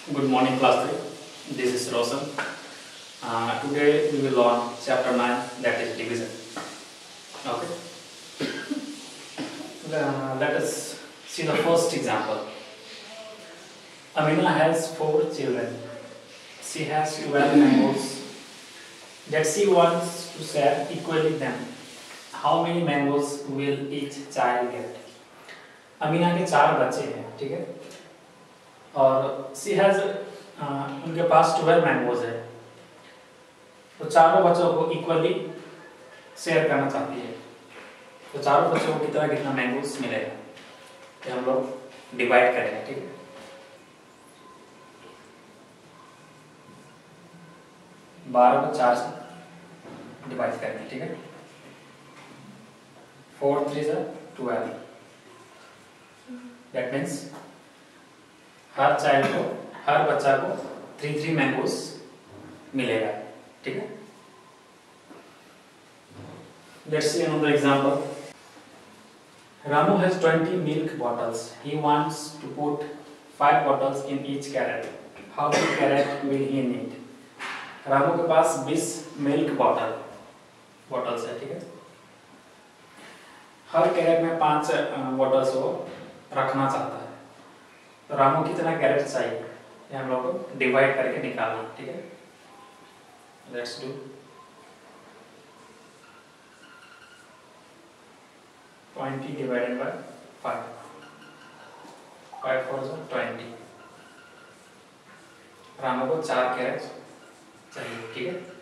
Good morning, class 3. This is Roshan. Today we will learn chapter 9, that is division. Okay. Let us see the first example. Amina has 4 children. She has 12 mangoes that she wants to share equally them. How many mangoes will each child get? Amina के 4 बच्चे हैं, ठीक है, और सी has उनके पास 12 mangoes है, तो चारों बच्चों को इक्वली शेयर करना चाहती है। तो चारों बच्चों को कितना कितना मैंगोज मिलेगा, तो हम लोग डिवाइड करेंगे, ठीक है। बारह को 4 से डिवाइड करेंगे, ठीक है। 4 3 12। That means हर चाइल्ड को, हर बच्चा को 3 मैंगोज मिलेगा, ठीक है। Let's see another example. Ramu has 20 milk bottles. He wants to put 5 bottles in each carrot. How many carrot will he need? Ramu के पास 20 मिल्क बॉटल्स है, ठीक है। हर कैरेट में 5 बॉटल्स वो रखना चाहता है, तो रामू कितना कैरेट चाहिए, ये हम लोग को डिवाइड करके निकालना, ठीक है। Let's do 20 divided by 5 5 4 20। Ramu को 4 कैरेट चाहिए, ठीक है।